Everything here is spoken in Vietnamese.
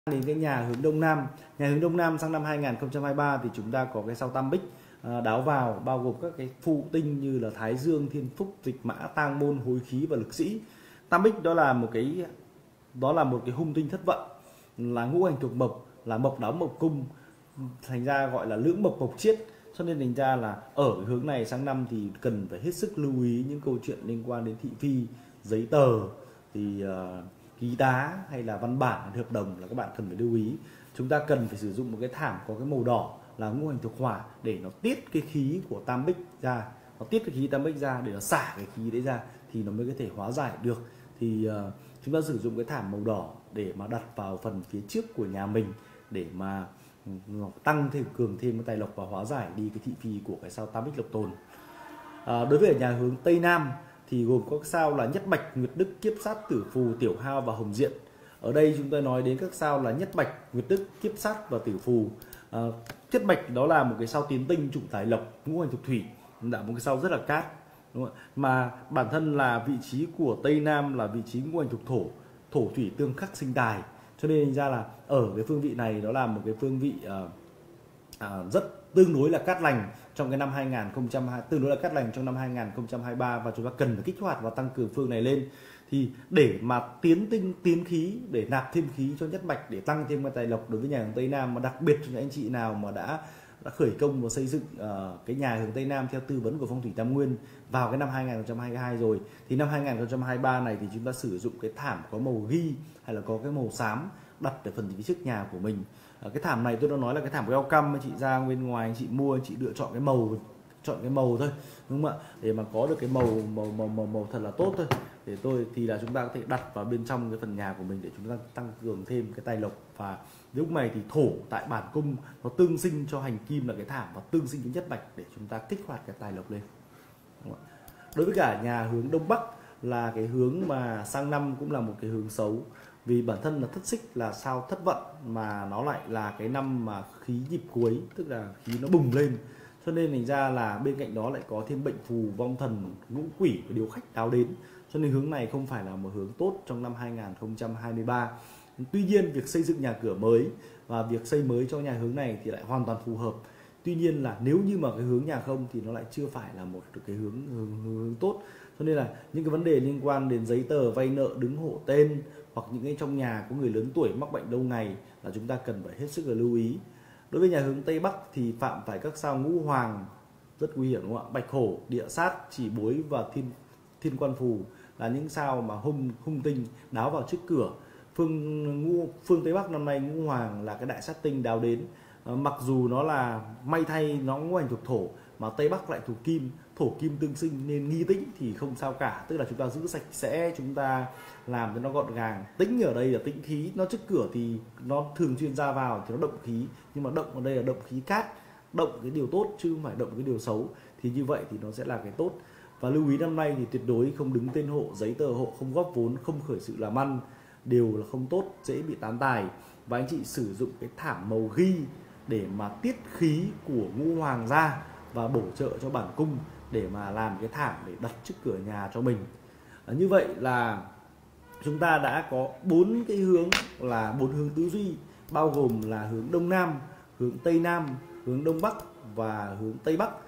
Đến cái nhà hướng đông nam. Nhà hướng đông nam sang năm 2023 thì chúng ta có cái sao tam bích đáo vào, bao gồm các cái phụ tinh như là Thái Dương, Thiên Phúc, Dịch Mã, Tang Môn, Hối Khí và Lực Sĩ. Tam bích đó là một cái hung tinh thất vận, là ngũ hành thuộc mộc, là mộc đáo mộc cung, thành ra gọi là lưỡng mộc mộc chiết. Cho nên thành ra là ở cái hướng này sang năm thì cần phải hết sức lưu ý những câu chuyện liên quan đến thị phi, giấy tờ, thì ký tá hay là văn bản hợp đồng là các bạn cần phải lưu ý. Chúng ta cần phải sử dụng một cái thảm có cái màu đỏ là ngũ hành thuộc hỏa để nó tiết cái khí của tam bích ra, nó tiết cái khí tam bích ra để nó xả cái khí đấy ra thì nó mới có thể hóa giải được. Thì chúng ta sử dụng cái thảm màu đỏ để mà đặt vào phần phía trước của nhà mình để mà tăng thêm, cường thêm cái tài lộc và hóa giải đi cái thị phi của cái sao tam bích lộc tồn. Đối với ở nhà hướng tây nam thì gồm các sao là Nhất Bạch, Nguyệt Đức, Kiếp Sát, Tử Phù, Tiểu Hao và Hồng Diện. Ở đây chúng ta nói đến các sao là Nhất Bạch, Nguyệt Đức, Kiếp Sát và Tử Phù. Nhất Bạch đó là một cái sao tiến tinh chủ tài lộc, ngũ hành thuộc thủy, là một cái sao rất là cát, đúng không? Mà bản thân là vị trí của tây nam là vị trí ngũ hành thuộc thổ, thổ thủy tương khắc sinh tài, cho nên ra là ở cái phương vị này đó là một cái phương vị rất tương đối là cát lành trong cái năm 2020, tương đối là cát lành trong năm 2023, và chúng ta cần phải kích hoạt và tăng cường phương này lên. Thì để mà tiến tinh tiến khí, để nạp thêm khí cho Nhất Bạch, để tăng thêm cái tài lộc đối với nhà hướng tây nam, mà đặc biệt cho những anh chị nào mà đã khởi công và xây dựng cái nhà hướng tây nam theo tư vấn của Phong thủy Tam Nguyên vào cái năm 2022 rồi, thì năm 2023 này thì chúng ta sử dụng cái thảm có màu ghi hay là có cái màu xám đặt ở phần phía trước nhà của mình. Cái thảm này tôi đã nói là cái thảm welcome, chị ra bên ngoài anh chị mua, anh chị lựa chọn cái màu thôi, đúng không ạ, để mà có được cái màu thật là tốt thôi. Để tôi thì là chúng ta có thể đặt vào bên trong cái phần nhà của mình để chúng ta tăng cường thêm cái tài lộc. Và lúc này thì thổ tại bản cung nó tương sinh cho hành kim là cái thảm và tương sinh cho Nhất Bạch để chúng ta kích hoạt cái tài lộc lên. Đối với cả nhà hướng đông bắc là cái hướng mà sang năm cũng là một cái hướng xấu, vì bản thân là Thất Xích là sao thất vận, mà nó lại là cái năm mà khí nhịp cuối, tức là khí nó bùng lên, cho nên thành ra là bên cạnh đó lại có thêm bệnh phù, vong thần, ngũ quỷ và điều khách đáo đến, cho nên hướng này không phải là một hướng tốt trong năm 2023. Tuy nhiên việc xây dựng nhà cửa mới và việc xây mới cho nhà hướng này thì lại hoàn toàn phù hợp. Tuy nhiên là nếu như mà cái hướng nhà không thì nó lại chưa phải là một cái hướng tốt. Cho nên là những cái vấn đề liên quan đến giấy tờ, vay nợ, đứng hộ tên, hoặc những cái trong nhà có người lớn tuổi mắc bệnh lâu ngày là chúng ta cần phải hết sức là lưu ý. Đối với nhà hướng tây bắc thì phạm phải các sao ngũ hoàng rất nguy hiểm, đúng không ạ? Bạch hổ, địa sát, chỉ bối và thiên quan phù là những sao mà hung tinh đáo vào trước cửa. Phương tây bắc năm nay ngũ hoàng là cái đại sát tinh đáo đến. Mặc dù nó là may thay nó ngũ hành thuộc thổ mà tây bắc lại thuộc kim, thổ kim tương sinh nên nghi tĩnh thì không sao cả, tức là chúng ta giữ sạch sẽ, chúng ta làm cho nó gọn gàng. Tĩnh ở đây là tĩnh khí, nó trước cửa thì nó thường xuyên ra vào thì nó động khí, nhưng mà động ở đây là động khí cát, động cái điều tốt chứ không phải động cái điều xấu, thì như vậy thì nó sẽ là cái tốt. Và lưu ý năm nay thì tuyệt đối không đứng tên hộ, giấy tờ hộ, không góp vốn, không khởi sự làm ăn, đều là không tốt, dễ bị tán tài. Và anh chị sử dụng cái thảm màu ghi để mà tiết khí của ngũ hoàng ra và bổ trợ cho bản cung để mà làm cái thảm để đặt trước cửa nhà cho mình. Như vậy là chúng ta đã có 4 cái hướng, là 4 hướng tư duy, bao gồm là hướng đông nam, hướng tây nam, hướng đông bắc và hướng tây bắc.